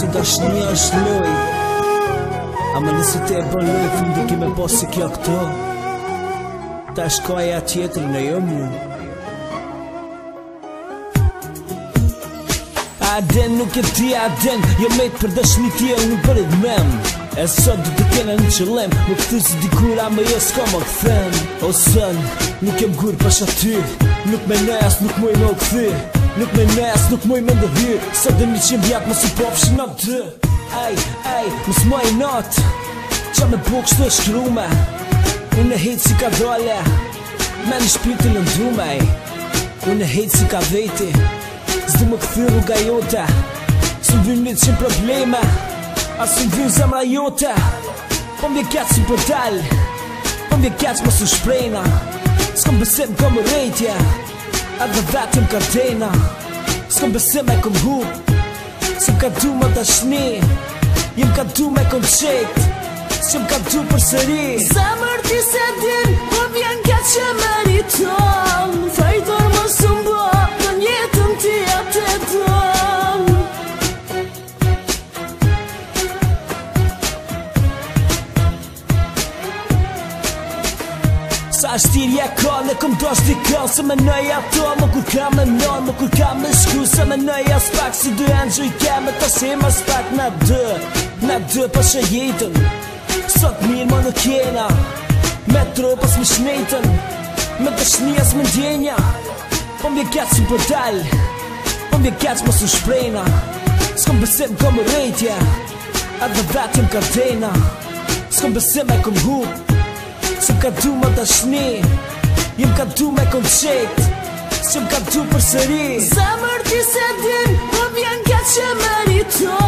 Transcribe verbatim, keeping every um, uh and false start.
se dashnia është loj. Ama nëse te e bën loj, fundi ki me pos se kjo këto. Ta shkoja tjetër në jo mu. Aden nuk e ti aden, jo mejt për dashni tje nuk për e mem. E sot du të kene në qëllem, më këthyr si dikur ama jo s'ka më këthen. O sën, nuk jem gur pasha ty, nuk me nes, nuk muj me u këthyr. Nuk me nes, nuk muj me ndëhyr, sot dhe një qim vjak më su popshin në të. Aj, aj, më s'maj not, qa me po kështu e shkrume. Unë e hejt si ka dole, me në shpirtin në ndume. Unë e hejt si ka veti, s'du më këthyr rruga jote. Së më vynë një qim probleme, asë më vynë zemra jote. Po m'vje kjaq si për dal, po m'vje kjaq më su shprejna. S'kom besim kom rejtje, a dhe vetëm kardena. S'kom besim e kom hup, s'm ka du më dashni. Jem ka du me kom qet, s'jem ka du për sëri. Zemër ti se din, po vjen ka që meriton. Fajtor më sëmbo, në njetën ti atë e don. Sa shtirje ka, ne kom do shti ka. Se me nëj ato, më kur ka me non, më kur ka me shku. Se me nëj as pak si dy engjë i keme, ta shim as pak na dë. Na dë pashe jetën, sot mirë më nuk jena. Me tro pas më shnetën, me të shnijas më ndjenja. Po m'vje kjaq si për dal, po m'vje kjaq më su shprejna. S'kom besim kom rejtje, a dhe vetëm kardena. S'kom besim e kom hup, s'm ka du më dashni. Jem ka du me kom qet, s'jem ka du për sëri. Zemër ti se din, po vjen ka që meriton.